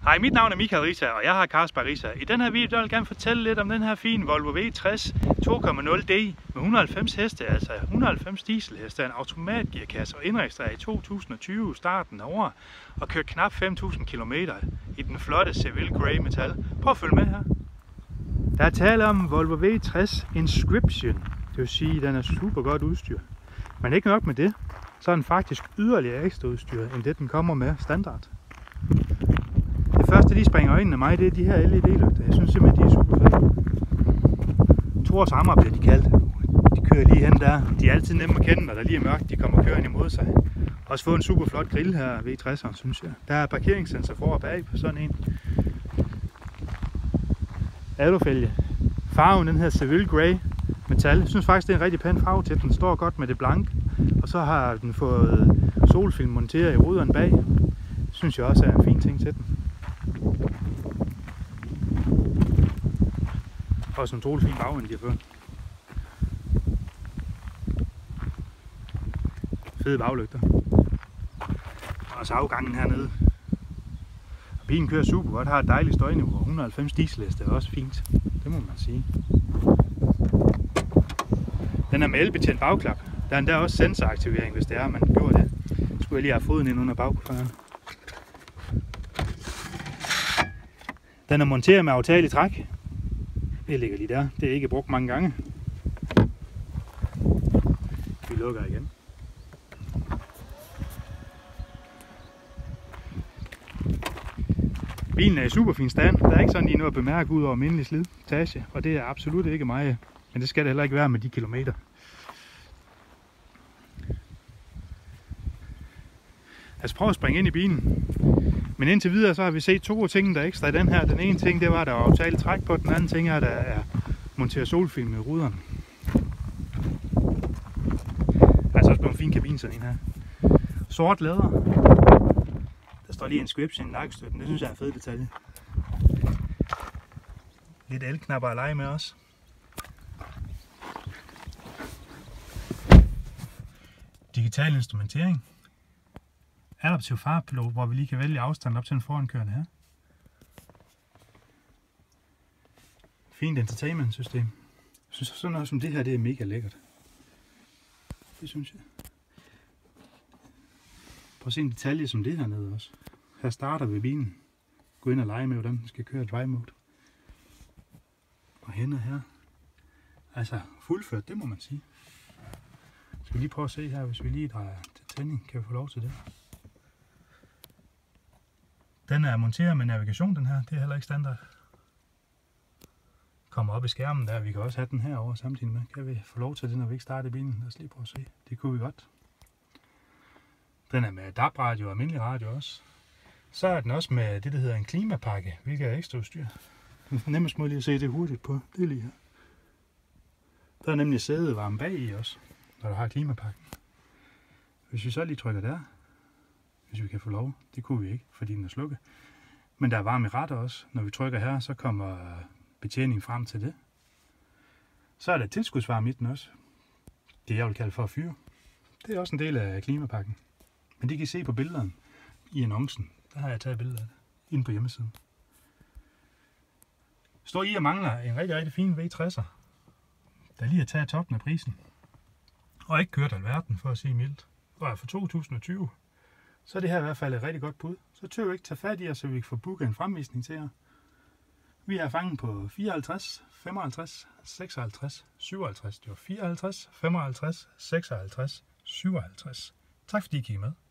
Hej, mit navn er Michael Rita, og jeg har Carlsberg Rita. I den her video vil jeg gerne fortælle lidt om den her fine Volvo V60 2.0D med 190 heste, altså 190 dieselheste, en automatgearkasse og indregistreret i 2020, starten af året, og kørt knap 5.000 km i den flotte Seville Grey metal. Prøv at følge med her. Der er tale om Volvo V60 Inscription, det vil sige, at den er super godt udstyr. Men ikke nok med det, så er den faktisk yderligere ekstra udstyr, end det den kommer med standard. Det første, de springer øjnene af mig, det er de her LED-lygter. Jeg synes simpelthen, de er super fede. Thors Hammer bliver de kaldt. De kører lige hen der. De er altid nemme at kende, når der lige er mørkt. De kommer kørende imod sig. Også fået en super flot grill her, V60'eren, synes jeg. Der er parkeringssensor for og bag på sådan en. Alufælge. Farven, den her Seville Grey metal. Jeg synes faktisk, det er en rigtig pæn farve til. Den står godt med det blanke. Og så har den fået solfilm monteret i ruderne bag. Det synes jeg også er en fin ting til den. Også en utrolig fin bagende, de har fået. Fede baglygter. Og så afgangen hernede. Og bilen kører super godt, har et dejligt støjniveau. 190 dieselheste er også fint. Det må man sige. Den er med elbetjent bagklap. Der er endda også sensoraktivering, hvis det er, man gjorde det. Så skulle jeg lige have foden ind under bagklæderen. Den er monteret med aftagelig træk. Det ligger lige der. Det er ikke brugt mange gange. Vi lukker igen. Bilen er i super fin stand. Der er ikke sådan lige noget at bemærke ud over almindelig slidtage, og det er absolut ikke meget. Men det skal det heller ikke være med de kilometer. Lad os prøve at springe ind i bilen. Men indtil videre så har vi set to ting, der er ekstra i den her. Den ene ting, det var, at der var aftalt træk på. Den anden ting er, at der er monteret solfilm i ruderne. Altså også en fin kabine sådan en her. Sort læder. Der står lige Inscription i nakkestøtten. Det synes jeg er en fed detalje. Lidt elknapper at lege med også. Digital instrumentering. Adaptiv fartpilot, hvor vi lige kan vælge afstand op til den forankørende her. Fint entertainment system. Jeg synes sådan noget som det her, det er mega lækkert. Det synes jeg. Prøv at se en detalje som det her nede også. Her starter vi bilen. Gå ind og lege med, hvordan den skal køre drive mode. Og hænder her. Altså fuldført, det må man sige. Skal vi lige prøve at se her, hvis vi lige drejer til tænding, kan vi få lov til det. Den er monteret med navigation, den her. Det er heller ikke standard. Kommer op i skærmen der. Vi kan også have den herovre samtidig med. Kan vi få lov til det, når vi ikke starter bilen? Lad os lige prøve at se. Det kunne vi godt. Den er med DAB-radio og almindelig radio også. Så er den også med det, der hedder en klimapakke, hvilket er ekstra udstyr. Den nemmest måde lige at se det hurtigt på. Det er lige her. Der er nemlig sædevarme bag i også, når du har klimapakken. Hvis vi så lige trykker der, hvis vi kan få lov. Det kunne vi ikke, fordi den er slukket. Men der er varme i rattet også. Når vi trykker her, så kommer betjeningen frem til det. Så er der tilskudsvarme i den også. Det jeg vil kalde for at fyre. Det er også en del af klimapakken. Men det kan I se på billederne i annoncen. Der har jeg taget billeder af det. Inde på hjemmesiden. Står I og mangler en rigtig, rigtig fin V60'er. Der lige har taget toppen af prisen. Og ikke kørt alverden, for at sige mildt. Og er for 2020. Så er det her i hvert fald et rigtig godt bud. Så tøv ikke tage fat i os, så vi kan få booket en fremvisning til jer. Vi er fanget på 54, 55, 56, 57. Det var 54, 55, 56, 57. Tak fordi I kiggede med.